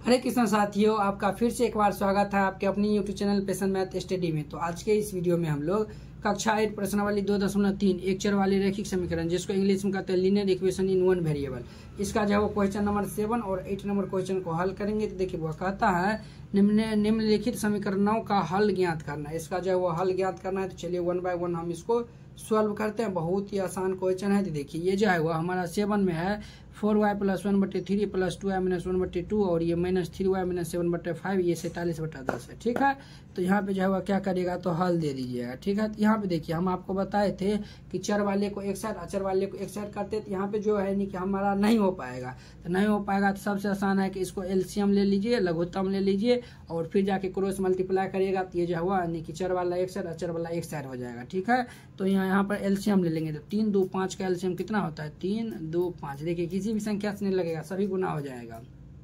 हरे कृष्ण साथियों, आपका फिर से एक बार स्वागत है आपके अपनी YouTube channel passion math study में। तो आज के इस वीडियो में हम लोग कक्षा 8 प्रश्नावली 2.3 एक चर वाली रैखिक समीकरण, जिसको इंग्लिश में कहते हैं linear equation in one variable, इसका जो है वो क्वेश्चन नंबर 7 और 8 नंबर क्वेश्चन को हल करेंगे। तो देखिए वो कहता है निम्नलिखित समीकरणों का हल ज्ञात करना। इसका जो है वो हल ज्ञात करना है। तो चलिए 1 बाय 1 हम इसको सॉल्व करते हैं। बहुत ही आसान क्वेश्चन है। तो देखिए ये जो है वो हमारा 7 में है 4y + 1/3 + 2y - 1/2 और ये -3y - 7/5, ये 47/10 है। ठीक है, तो यहाँ पे जो है वो क्या करेगा तो हल दे दीजिएगा। ठीक है, तो यहाँ पे देखिए हम आपको बताए थे कि चर वाले को एक साइड अचर वाले को एक साइड करते, तो यहाँ पे जो है नहीं कि हमारा नहीं हो पाएगा। तो नहीं हो पाएगा तो सबसे आसान है कि इसको एलसीएम ले लीजिए, लघुत्तम ले लीजिए और फिर जाके क्रॉस मल्टीप्लाई करिएगा। तो ये जो हुआ यानी कि चर वाला एक साइड अचर वाला एक साइड हो जाएगा। ठीक है, तो यहाँ पर एलसीएम ले लेंगे। तो 3 2 5 का एलसीएम कितना होता है 3 2 5। देखिए किसी भी संख्या से नहीं लगेगा, सभी गुना हो जाएगा।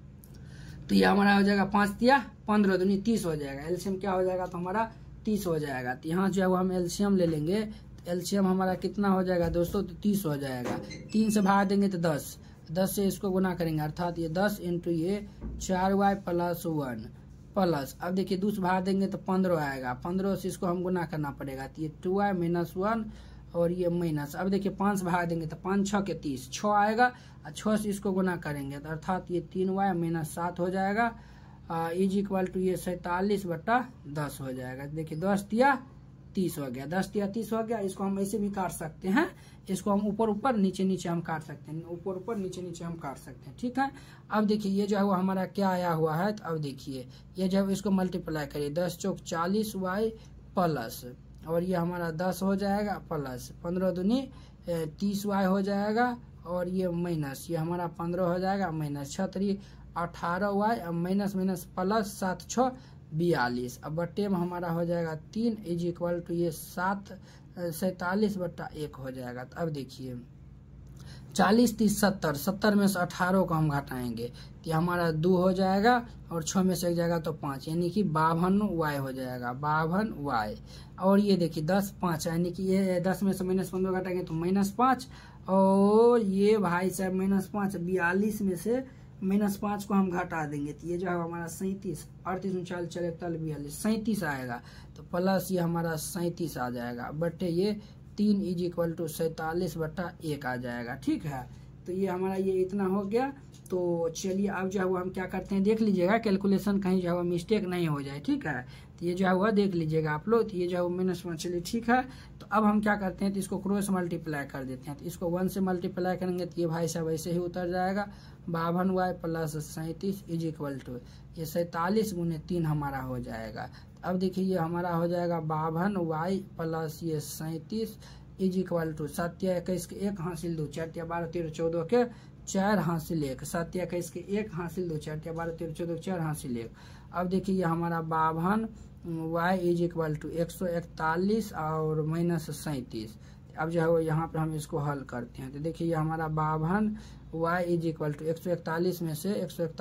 तो ये हमारा हो जाएगा 5 तिया 15 दूनी 30 हो जाएगा। एलसीएम क्या हो जाएगा तो हमारा 30 हो जाएगा। तो यहाँ जो है वो हम एलसीएम ले लेंगे। एलसीएम हमारा कितना हो जाएगा दोस्तों तो 30 हो जाएगा। 3 से भाग देंगे तो 10 से इसको गुना करेंगे, अर्थात ये 10 × ये 4y + 1 प्लस, अब देखिए 2 से भाग देंगे तो 15 आएगा। 15 से इसको हम गुना करना पड़ेगा। तो ये 2y - 1 और ये माइनस, अब देखिए 5 से भाग देंगे तो 5 6 के 30, 6 आएगा और 6 से इसको गुना करेंगे तो अर्थात ये 3y - 7 हो जाएगा इज इक्वल टू ये 47/10 हो जाएगा। देखिए 10 तिया 30 हो गया। 10 तिया 30 हो गया। इसको हम ऐसे भी काट सकते हैं, इसको हम ऊपर ऊपर नीचे नीचे हम काट सकते हैं, ऊपर ऊपर नीचे नीचे हम काट सकते हैं। ठीक है, अब देखिए ये जो है वो हमारा क्या आया हुआ है। तो अब देखिए ये जो है इसको मल्टीप्लाई करिए, 10 चौक 40y प्लस और ये हमारा 10 हो जाएगा प्लस 15 दूनी 30y हो जाएगा और ये माइनस, ये हमारा 15 हो जाएगा minus 6 18y minus minus plus 7 6 42। अब बट्टे में हमारा हो जाएगा 3 इज इक्वल टू ये 47/1 हो जाएगा। तो अब देखिए 40 30 70, 70 में से 18 को हम घटाएंगे तो हमारा 2 हो जाएगा और 6 में से एक जाएगा तो 5, यानी कि 52y हो जाएगा, 52y। और ये देखिए 10 5 यानी कि ये 10 में से -15 घटाएंगे तो -5 और ये भाई साहब -5 42 में से -5 को हम घटा देंगे तो ये जो है हमारा 37 38 39 40 41 42 37 आएगा। तो प्लस ये हमारा 37 आ जाएगा बटे ये 3 इज इक्वल टू 47/1 आ जाएगा। ठीक है, तो ये हमारा ये इतना हो गया। तो चलिए अब जो है वो हम क्या करते हैं देख लीजिएगा, कैलकुलेशन कहीं जो है वो मिस्टेक नहीं हो जाए। ठीक है, तो ये जो है वो देख लीजिएगा आप लोग। तो ये जो है वो -1, चलिए ठीक है। तो अब हम क्या करते हैं तो इसको क्रॉस मल्टीप्लाई कर देते हैं। तो इसको 1 से मल्टीप्लाई करेंगे तो ये भाई साहब ऐसे ही उतर जाएगा, 52y + 37 इज इक्वल टू ये 47 × 3 हमारा हो जाएगा। अब देखिए ये हमारा हो जाएगा 52y + ये 37 इज इक्वल टू 7 या 21 के 1 हासिल 2, 4 या 12 13 14 के 4 हासिल 1, 7 या 21 के 1 हासिल 2, 4 या 12 13 14 के 4 हासिल 1। अब देखिए ये हमारा 52y इज इक्वल टू 141 और -37। अब जो है वो यहाँ पे हम इसको हल करते हैं। तो देखिए ये हमारा 52y इज इक्वल टू 141 में से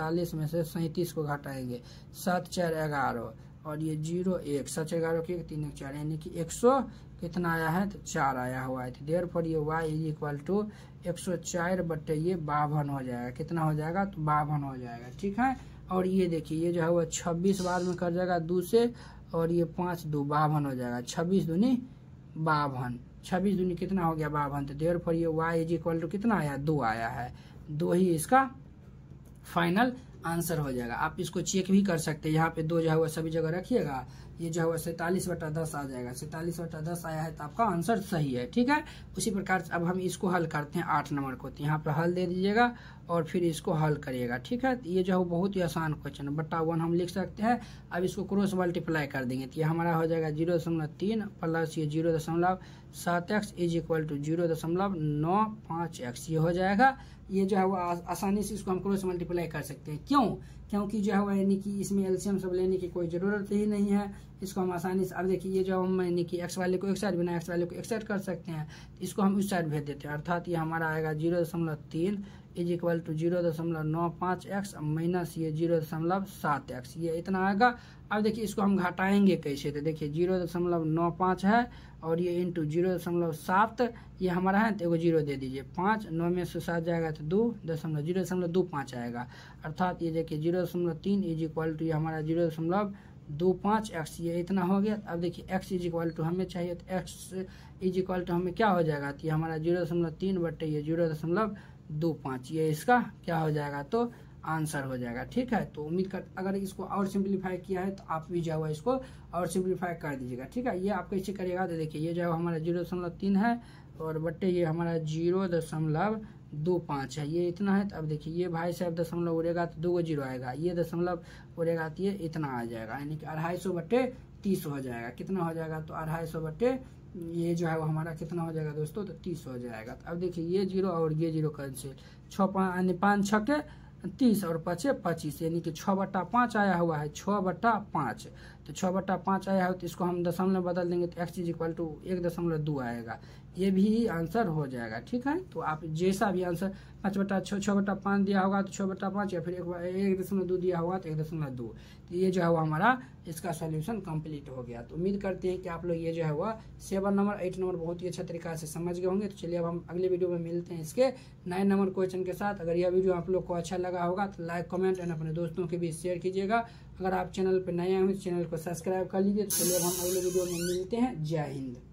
37 को घटाएंगे 7 4 11 और ये 0 1 7 11 के 3 1 4 यानी कि 100 कितना आया है तो 4 आया हुआ है। तो देयरफॉर ये y इज इक्वल टू 104 बटे ये 52 हो जाएगा। कितना हो जाएगा तो 52 हो जाएगा। ठीक है, और ये देखिए ये जो है वो 26 बाद में कर जाएगा 2 से और ये 5 2 52 हो जाएगा। 26 दूनी 52, 26 दूनी कितना हो गया 52। तो देयरफॉर ये y इज इक्वल टू कितना आया 2 आया है। 2 ही इसका फाइनल आंसर हो जाएगा। आप इसको चेक भी कर सकते हैं, यहाँ पे 2 जो है वो सभी जगह रखिएगा। ये जो है वो 47/10 आ जाएगा। 47/10 आया है तो आपका आंसर सही है। ठीक है, उसी प्रकार से अब हम इसको हल करते हैं 8 नंबर को। तो यहाँ पे हल दे दीजिएगा और फिर इसको हल करिएगा। ठीक है, तो ये जो है बहुत ही आसान क्वेश्चन है, बटा 1 हम लिख सकते हैं। अब इसको क्रॉस मल्टीप्लाई कर देंगे तो ये हमारा हो जाएगा 0.3 प्लस ये 0.7x is equal to 0.95x ये हो जाएगा। ये जो है वो आसानी से इसको हम क्रॉस मल्टीप्लाई कर सकते हैं। क्यों? क्योंकि जो है वो यानी कि इसमें एलसीएम सब लेने की कोई ज़रूरत ही नहीं है। इसको हम आसानी से, अब देखिए ये जो हम यानी कि एक्स वाले को एक साइड बिना एक्स वाले को एक साइड कर सकते हैं। इसको हम उस साइड भेज देते हैं, अर्थात ये हमारा आएगा 0.3 is equal to 0.95x minus ये 0.7x, ये इतना आएगा। अब देखिए इसको हम घटाएंगे कैसे, तो देखिए 0.95 है और ये इंटू 0.7 ये हमारा है, तो एगो 0 दे दीजिए। 5 9 में से 7 जाएगा तो 0.25 आएगा, अर्थात ये देखिए 0.3 इज इक्वल टू ये हमारा 0.25x, ये इतना हो गया। अब देखिए x इज इक्वल टू हमें चाहिए, तो x इज इक्वल टू हमें क्या हो जाएगा, तो ये हमारा 0.3 बटे ये 0.25, ये इसका क्या हो जाएगा, तो आंसर हो जाएगा। ठीक है, तो उम्मीद कर अगर इसको और सिंप्लीफाई किया है तो आप भी जो है इसको और सिंप्लीफाई कर दीजिएगा। ठीक है, ये आप कैसे करिएगा, तो देखिए ये जो हमारा 0.3 है और बट्टे ये हमारा 0.25 है, ये इतना है। तो अब देखिए ये भाई साहब दशमलव उड़ेगा तो 2 जीरो आएगा, ये दशमलव उड़ेगा तो ये इतना आ जाएगा, यानी कि 250/30 हो जाएगा। कितना हो जाएगा, तो 250 ये जो है वो हमारा कितना हो जाएगा दोस्तों, तो 30 हो जाएगा। तो अब देखिए ये 0 और ये 0 कैंसिल, 5 6 के 30 और 5 25, यानी कि 6/5 आया हुआ है, 6/5। तो 6/5 आया है तो इसको हम दशमलव बदल देंगे तो x इज इक्वल टू 1.2 आएगा, ये भी आंसर हो जाएगा। ठीक है, तो आप जैसा भी आंसर 6/5 दिया होगा तो 6/5 या फिर 1.2 दिया होगा तो 1.2, तो ये जो है वो हमारा इसका सॉल्यूशन कंप्लीट हो गया। तो उम्मीद करते हैं कि आप लोग ये जो है वह 7 नंबर 8 नंबर बहुत ही अच्छा तरीका से समझ गए होंगे। तो चलिए अब हम अगले वीडियो में मिलते हैं इसके 9 नंबर क्वेश्चन के साथ। अगर यह वीडियो आप लोग को अच्छा लगा होगा तो लाइक कमेंट एंड अपने दोस्तों के बीच शेयर कीजिएगा। अगर आप चैनल पर नए आए हैं तो चैनल को सब्सक्राइब कर लीजिए। तो चलिए अब हम अगले वीडियो में मिलते हैं। जय हिंद।